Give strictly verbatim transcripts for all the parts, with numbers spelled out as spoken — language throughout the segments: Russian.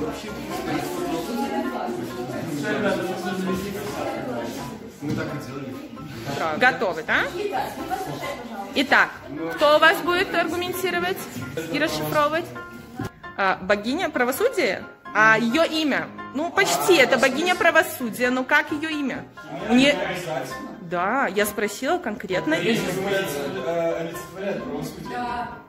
Мы так и делали. Готовы, да? Итак, кто у вас будет аргументировать и расшифровывать? А, богиня правосудия? А ее имя? Ну, почти, это богиня правосудия, но как ее имя? У нее... Да, я спросила конкретно имя. Олицетворяет правосудие.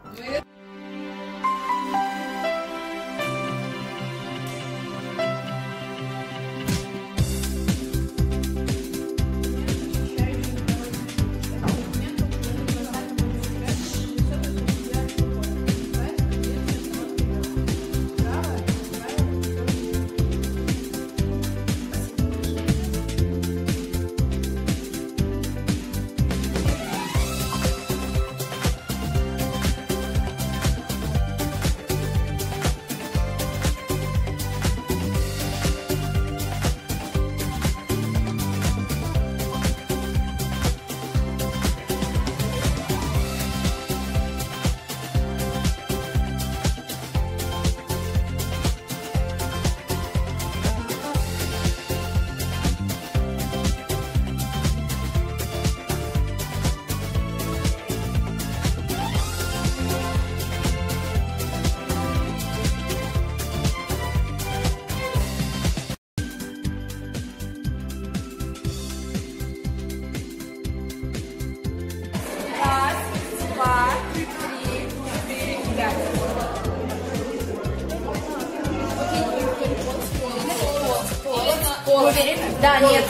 Да, нет.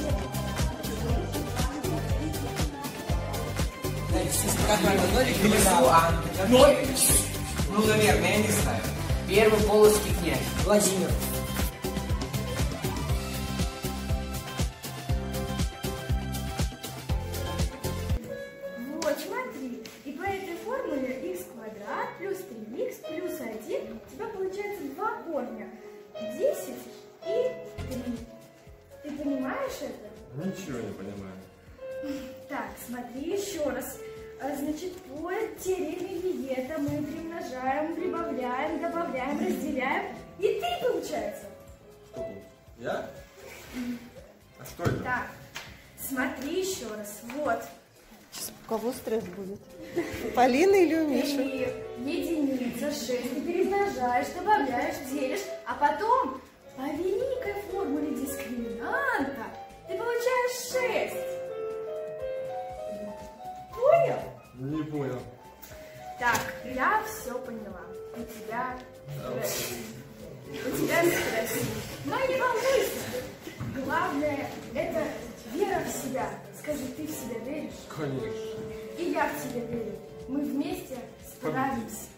Ноль? Ну, наверное, я не знаю. Первый полоцкий князь. Владимир. Вот, смотри. И по этой формуле х квадрат плюс три х плюс один у тебя получается два корня. десять и три. Ты понимаешь это? Ничего не понимаю. Так, смотри еще раз. А, Значит, по теореме Виета мы примножаем, прибавляем, добавляем, разделяем. И три получается. Что тут? Я? А что это? Так, смотри еще раз. Вот. У кого стресс будет? У Полины или у Миши? Три, единица, шесть. Ты перемножаешь, добавляешь, делишь, а потом по великой формуле дискриминанта ты получаешь шесть. Понял? Не понял. Так, я все поняла. У тебя стресс. У тебя стресс. Но не волнуйся. Главное, это вера в себя. Скажи, ты в себя веришь? Конечно. И я в тебя верю. Мы вместе справимся.